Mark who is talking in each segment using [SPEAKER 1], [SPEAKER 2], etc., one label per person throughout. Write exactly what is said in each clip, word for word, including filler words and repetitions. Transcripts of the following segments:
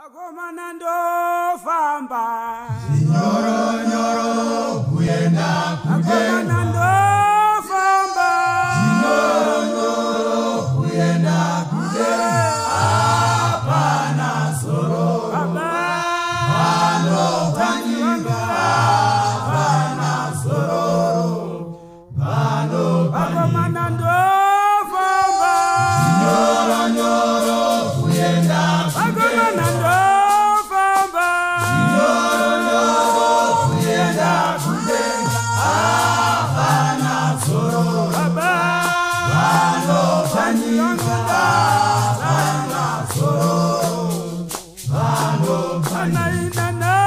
[SPEAKER 1] Agomana ndo famba
[SPEAKER 2] Nyoro nyoro kuyenda
[SPEAKER 1] Agomana ndo famba
[SPEAKER 2] Nyoro nyoro kuyenda kujenda Apana soro Pano paninga Apana soro Pano paninga
[SPEAKER 1] Agomana ndo famba
[SPEAKER 2] Nyoro nyoro kuyenda
[SPEAKER 1] Agomana ndo famba
[SPEAKER 2] Nyoro nyoro kuyenda kujenda Apana soro Pano paninga Apana soro Pano paninga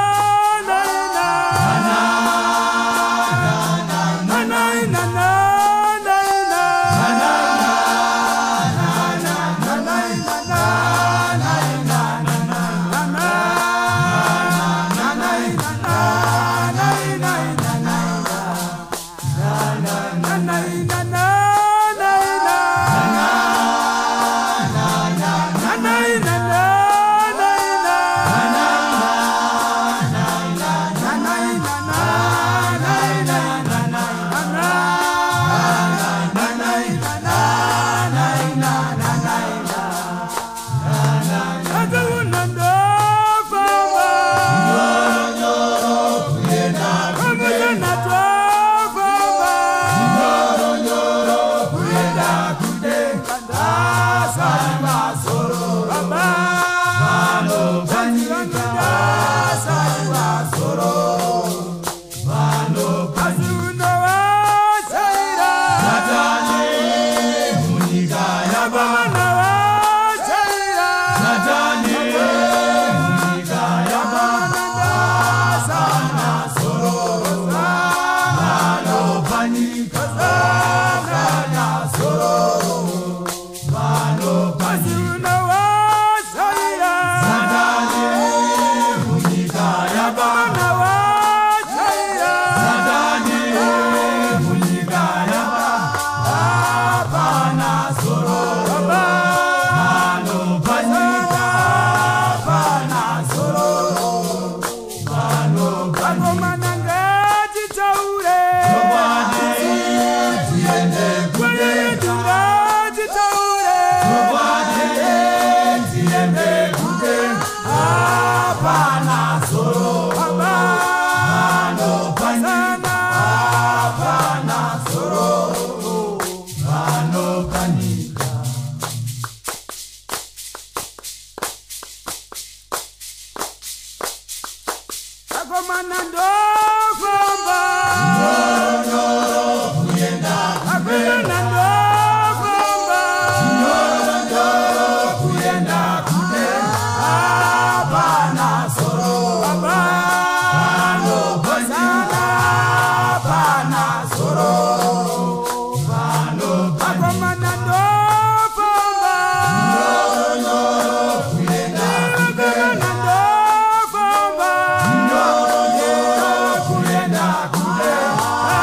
[SPEAKER 1] Agomana ndo famba
[SPEAKER 2] Nyoro nyoro kuyenda
[SPEAKER 1] Agomana ndo famba
[SPEAKER 2] Nyoro nyoro kuyenda kujenda Apana soro Pano paninga Apana soro Pano
[SPEAKER 1] Agomana ndo famba
[SPEAKER 2] Nyoro nyoro kuyenda
[SPEAKER 1] Agomana ndo famba
[SPEAKER 2] Nyoro nyoro kuyenda kujenda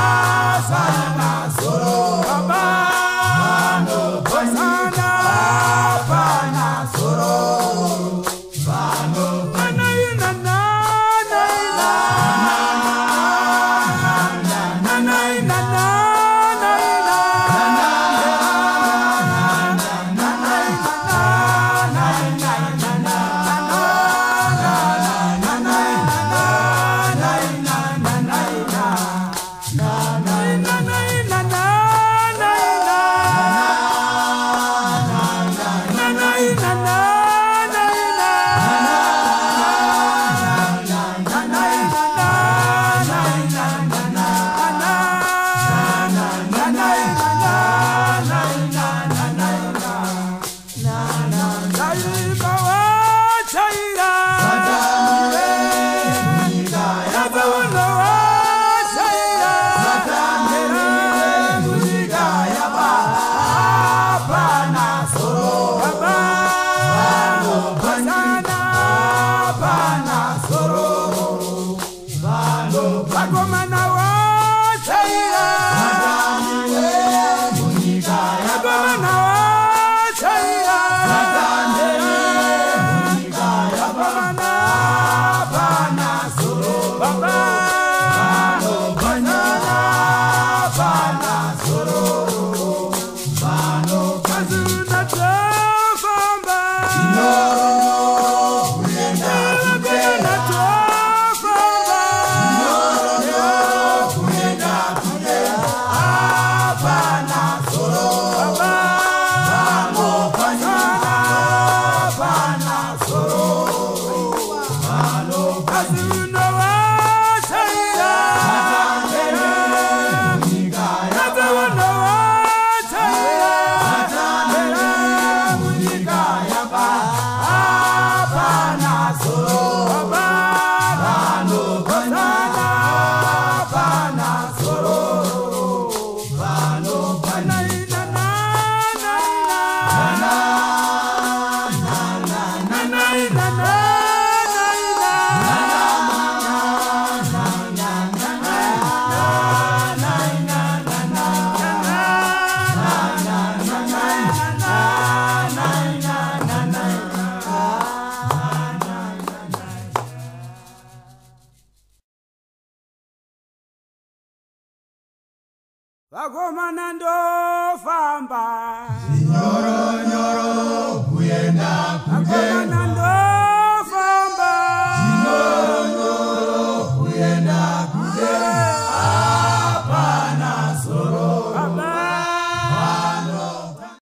[SPEAKER 1] vakomana ndofamba
[SPEAKER 2] nyoro nyoro kuyenda kudenga